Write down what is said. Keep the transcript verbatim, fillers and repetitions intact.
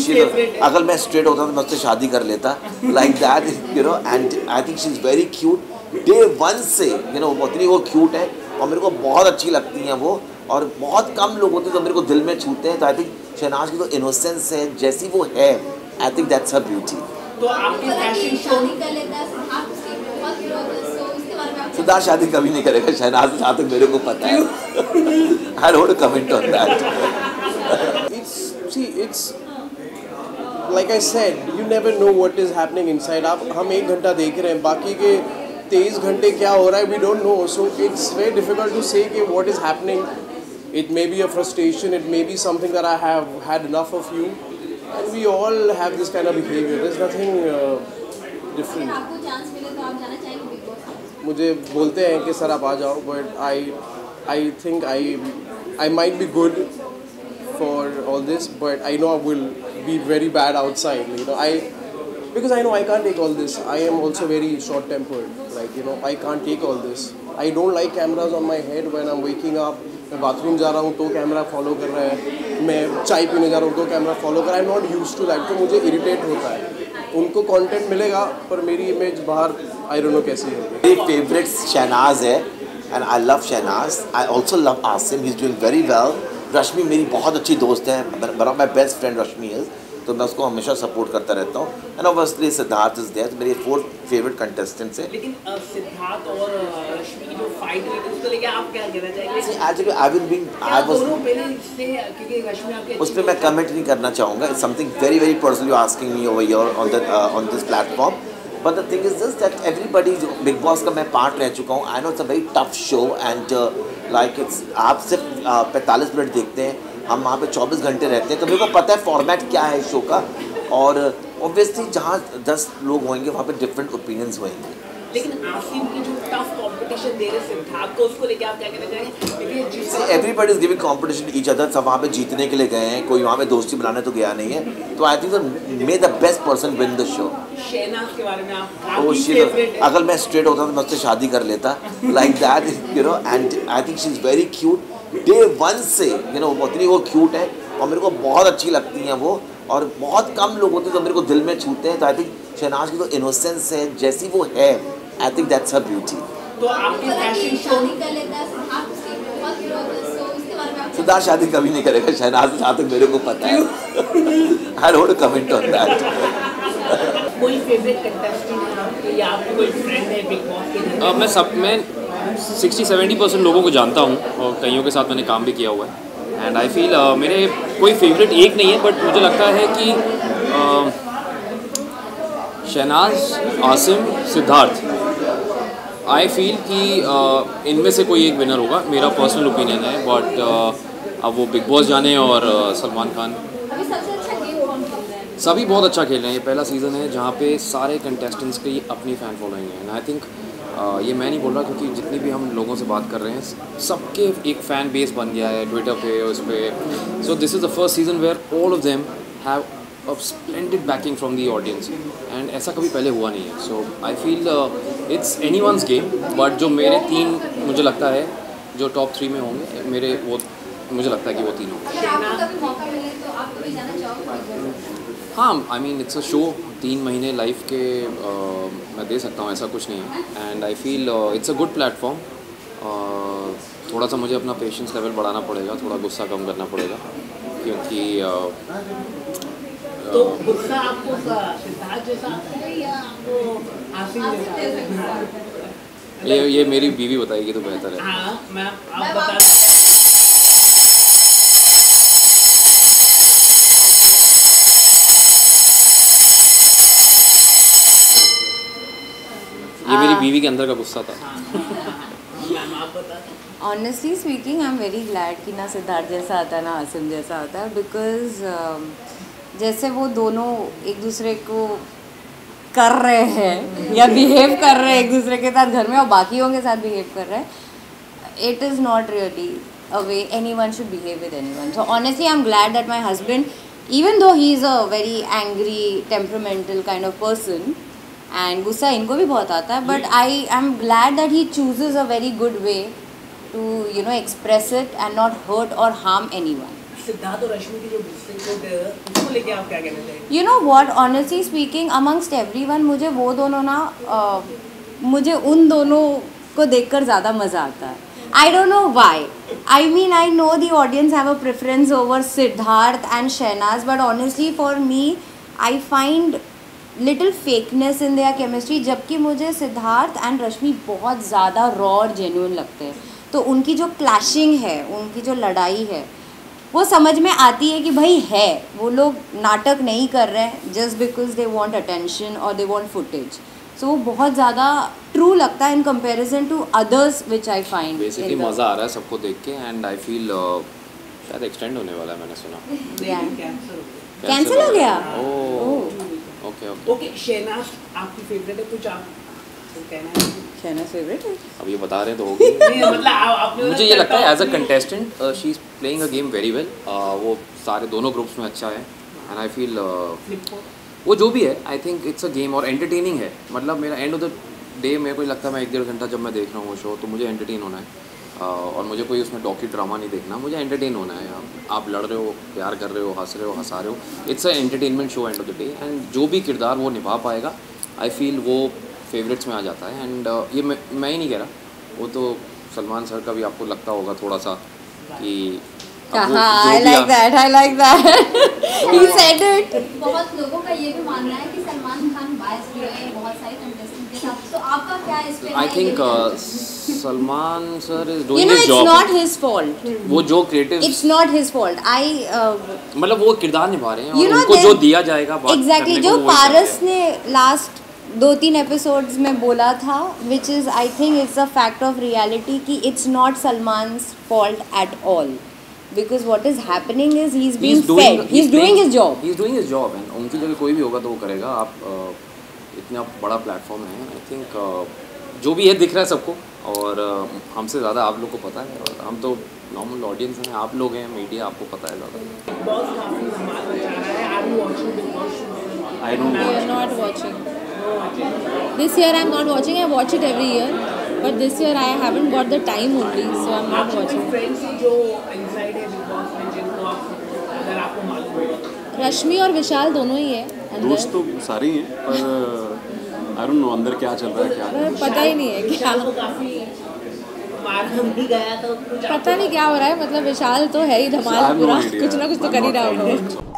अगर मैं स्ट्रेट होता तो मैं उससे शादी कर लेता, like that, you know. And I think she is very cute. Day one से यू नो उतनी वो क्यूट है और मेरे को बहुत अच्छी लगती हैं वो. और बहुत कम लोग होते हैं जो मेरे को दिल में छूते हैं. तो आई थिंक शहनाज की तो इनोसेंस है जैसी वो है, I think that's her beauty. तो आपकी फैशन शो सिद्धार्थ शादी कभी नहीं करेगा शहनाज से, जहाँ तक मेरे को पता है. I don't comment on that. It's see it's like I said, you never know what is happening inside. आप हम एक घंटा देख रहे हैं, बाकी के तेईस घंटे क्या हो रहा है we don't know. So it's very difficult to say कि what is happening. It may be a frustration, it may be something that I have had enough of you, and we all have this kind of behavior. There's nothing uh, different. आपको chance मिले तो आप जाना चाहेंगे big boss? मुझे बोलते हैं कि सर आप आ जाओ, but I I think I I might be good for all this, but I know I will be very bad outside. You know, I because I know I can't take all this. I am also very short-tempered. Like, you know, I can't take all this. I don't like cameras on my head when I'm waking up. मैं bathroom जा रहा हूँ तो camera follow कर रहा है, मैं चाय पीने जा रहा हूँ तो कैमरा फॉलो कर रहा है. I am not used to that. तो मुझे इरिटेट होता है. उनको कंटेंट मिलेगा पर मेरी इमेज बाहर आई डोंट नो कैसी है. मेरी फेवरेट शहनाज है and I love Shehnaaz. I also love Asim, he is doing very well. Rashmi मेरी बहुत अच्छी दोस्त है, one of my best friend Rashmi is, तो मैं उसको हमेशा सपोर्ट करता रहता हूँ. And obviously Siddharth is there. मेरे फोर फेवरेट कंटेस्टेंट्स हैं. लेकिन uh, सिद्धार्थ और uh, रश्मि की जो फाइट हुई थी उसको लेके आप क्या कहना चाहेंगे? Actually I will be I was दोनों पहले इससे क्योंकि रश्मि आपके उस पर मैं कमेंट नहीं करना चाहूँगा. It's something very very personal you asking me over here on the on this platform. But the thing is this that everybody, जो बिग बॉस का मैं पार्ट रह चुका हूँ, I know it's a very tough show and like it's आप सिर्फ पैंतालीस minute देखते हैं, हम वहाँ पे चौबीस घंटे रहते हैं. तो मेरे को पता है फॉर्मेट क्या है शो का. और ऑब्वियसली जहाँ दस लोग होंगे वहाँ पे डिफरेंट ओपिनियंस होंगे. लेकिन आसिम की जो टफ कंपटीशन दे रहे सिद्धार्थ को, उसको लेके आप क्या कहना चाहेंगे? Everybody is giving competition each other. सब वहाँ पे जीतने के लिए गए हैं, कोई वहाँ पे दोस्ती बनाने तो गया नहीं है. तो I think may the best person win the show. Shehnaaz के बारे में आप oh, she, अगर मैं स्ट्रेट होता तो मैं उससे शादी कर लेता, like that, you know. And I think she is very cute. Day one से यू नो उतनी वो क्यूट है और मेरे को बहुत अच्छी लगती हैं वो. और बहुत कम लोग होते हैं जो मेरे को दिल में छूते हैं. तो आई थिंक शहनाज की तो इनोसेंस है जैसी वो है, I think that's her beauty. तो आपकी फैशन शो सिद्धार्थ शादी कभी नहीं करेगा शहनाज से, जहाँ तक मेरे को पता है. I don't comment on that. कोई फेवरेट कंटेस्टेंट है आपके या आपके कोई फ्रेंड है बिग बॉस के? मैं सब मैं सिक्सटी सेवेंटी परसेंट लोगों को जानता हूँ और कईयों के साथ मैंने काम भी किया हुआ है. एंड आई फील uh, मेरे कोई फेवरेट एक नहीं है, बट मुझे लगता है कि uh, Shehnaaz, Asim, Siddharth, I feel कि uh, इनमें से कोई एक विनर होगा. मेरा पर्सनल ओपिनियन है. बट uh, अब वो बिग बॉस जाने और uh, सलमान खान सभी बहुत अच्छा खेल रहे हैं. ये पहला सीज़न है जहाँ पे सारे कंटेस्टेंट्स की अपनी फ़ैन फॉलोइंग है. एंड आई थिंक Uh, ये मैं नहीं बोल रहा, क्योंकि जितनी भी हम लोगों से बात कर रहे हैं सबके एक फ़ैन बेस बन गया है ट्विटर पे, उस पर. So this is the first season where all of them have a splendid backing from the audience. And ऐसा कभी पहले हुआ नहीं है. So I feel it's anyone's game. But जो मेरे तीन मुझे लगता है जो टॉप थ्री में होंगे मेरे, वो मुझे लगता है कि वो तीन होंगे. हाँ, I mean it's a show. तीन महीने लाइफ के uh, मैं दे सकता हूँ, ऐसा कुछ नहीं है. And I feel it's a good platform. थोड़ा सा मुझे अपना पेशेंस लेवल बढ़ाना पड़ेगा, थोड़ा गुस्सा कम करना पड़ेगा, क्योंकि uh, तो गुस्सा आपको सिद्धार्थ जैसा है या आपको आसिम जैसा? ये ये मेरी बीवी बताएगी तो बेहतर है. हाँ, मैं आप बता ये मेरी बीवी के अंदर का गुस्सा था. Honestly speaking I am very glad कि ना सिद्धार्थ जैसा आता है ना आसिम जैसा आता है. बिकॉज uh, जैसे वो दोनों एक दूसरे को कर रहे हैं या बिहेव कर रहे हैं एक दूसरे के साथ घर में और बाकियों के साथ बिहेव कर रहे हैं, it is not really a way anyone should behave with anyone. So honestly I am glad that my husband, even though he is a very angry temperamental kind of person and गुस्सा इनको भी बहुत आता है, but I am glad that he chooses a very good way to you know express it and not hurt or harm anyone. Siddharth और रश्मि की जो district है उसको लेके आप क्या कहना चाहेंगे? You know what, honestly speaking amongst everyone मुझे वो दोनों ना uh, मुझे उन दोनों को देखकर ज़्यादा मज़ा आता है. I don't know why. I mean, I know the audience have a preference over Siddharth and Shehnaz, but honestly for me, I find little fakeness in their chemistry. जबकि मुझे सिद्धार्थ एंड रश्मि बहुत ज़्यादा रॉ और जेन्युइन लगते हैं. तो उनकी जो क्लैशिंग है, उनकी जो लड़ाई है, वो समझ में आती है कि भाई है, वो लोग नाटक नहीं कर रहे हैं just because they want attention और दे वांट फुटेज. सो वो बहुत ज़्यादा ट्रू लगता है in comparison to others which I find. Basically मज़ा आ रहा है सबको देख के एंड आई फील शायद एक्सटेंड होने वाला है, मैंने सुना. कैंसिल हो गया? Oh okay okay okay. Shehnaaz आपकी फेवरेट है, कुछ आप कहना है? शहनाज फेवरेट है? अब ये बता रहे हैं तो होगी. नहीं मतलब आप आपने मुझे ये लगता है as a contestant she is playing a game very well. वो सारे दोनों ग्रुप्स में अच्छा है एंड आई फील वो जो भी है I think it's a game और एंटरटेनिंग है. मतलब मेरा एंड ऑफ द डे मेरे को लगता है मैं एक डेढ़ घंटा जब मैं देख रहा हूँ वो शो तो मुझे एंटरटेन होना है. uh, और मुझे कोई उसमें डॉक्यू ड्रामा नहीं देखना, मुझे एंटरटेन होना है. आप, आप लड़ रहे हो, प्यार कर रहे हो, हंस रहे हो, हंसा रहे हो, it's a entertainment show end of the day. And जो भी किरदार वो निभा पाएगा आई फील वो फेवरेट्स में आ जाता है. एंड uh, ये मैं मैं ही नहीं कह रहा, वो तो सलमान सर का भी आपको लगता होगा थोड़ा सा कि I like that, I like that. He said it. बहुत लोगों का ये भी मानना है कि सलमान खान बायस भी है बहुत सारे कंटेस्टेंट के साथ, तो आपका क्या इस पे? I think Salman sir is You doing know, his it's job. not his fault. वो जो creative It's not his fault. I uh, मतलब वो किरदार निभा रहे हैं You और know, उनको there- जो दिया जाएगा बात एग्जैक्टली करने जो को वो वही पारस करते हैं. ने लास्ट दो तीन एपिसोड्स में बोला था, which is I think it's a fact of reality कि it's not Salman fault at all, because what is happening is he is being fed, he is doing his job. He is doing his job and उनकी जगह कोई भी होगा तो वो करेगा. आप uh, इतना बड़ा प्लेटफॉर्म है, आई थिंक uh, जो भी है दिख रहा है सबको और uh, हमसे ज़्यादा आप लोग को पता है और हम तो नॉर्मल ऑडियंस हैं, आप लोग हैं मीडिया, आपको पता है ज़्यादा. बिग बॉस काफी धमाल मचा रहा है. Are you watching Bigg Boss? I don't I am not watching. This year I am not watching. I watch it every year, but this year I haven't got the time only, so I am not आपके watching. Friends जो inside है Bigg Boss में जिनको आप अगर आपको मालूम हो? रश्मि और विशाल दोनों ही है अंदर, दोस्त तो सारे ही हैं पर आई डोंट नो अंदर क्या चल रहा है क्या नहीं. पर पता ही नहीं है क्या, विशाल को काफी मारा भी गया तो कुछ पता नहीं क्या हो रहा है. मतलब विशाल तो है ही I धमाल have no पूरा, idea. कुछ ना कुछ तो I'm कर ही not रहा following होगा. it.